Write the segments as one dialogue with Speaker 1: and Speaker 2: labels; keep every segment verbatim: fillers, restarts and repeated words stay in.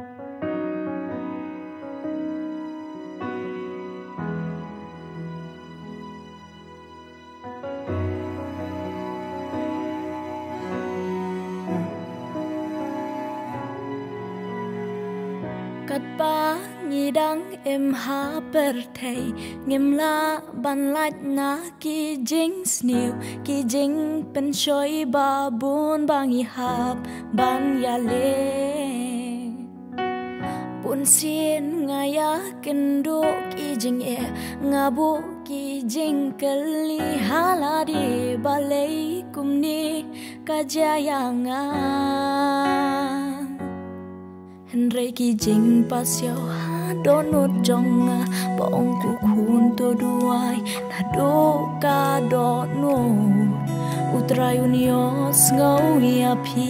Speaker 1: Cất ba nhị đắng em há bờ thầy nghiêm la ban lách na ki jing snew ki jing pen choi ba bun bang i hap ban ya le bun sin ngaya kendo ki jing e ngabu ki jing kali haladi balai kumni kajayanga Henry ki jing pasyo ha donut jonga bong ku kun to duai na do ka do no utrai unios ngau ya pi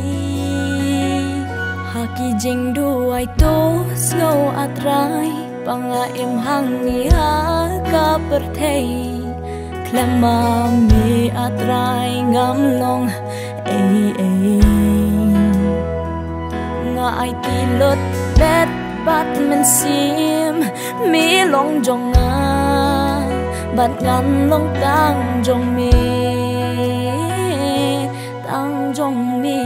Speaker 1: ha ki jing duai to ngau atrai panga em hang ni ha ka perthei klama mi atrai ngam long ei ei ai ti lót bét bắt mình sim mi long jong nga bắt ngăn long tang jong mi tang jong mi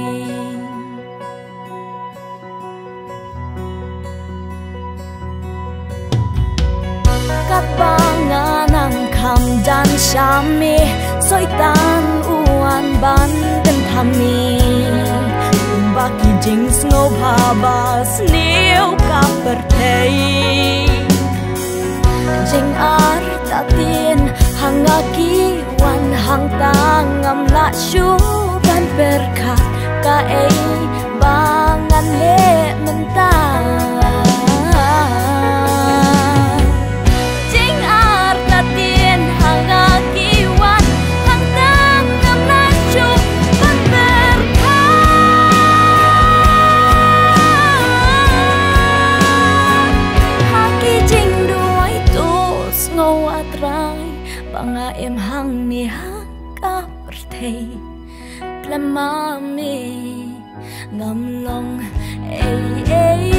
Speaker 1: các bang nang kham dan shami soi tan uan ban den thami Baki jing snow haba snew kaper thei jing ar ta tin hanga ki wan hang ta ngam la shu ban perkha ka ei bangan le menta jing ar ta tin hanga ki wan hang ta ngam la shu ban perkha ngô atrai banga em hang mi ha ka perthei klama mi ngam long ei ei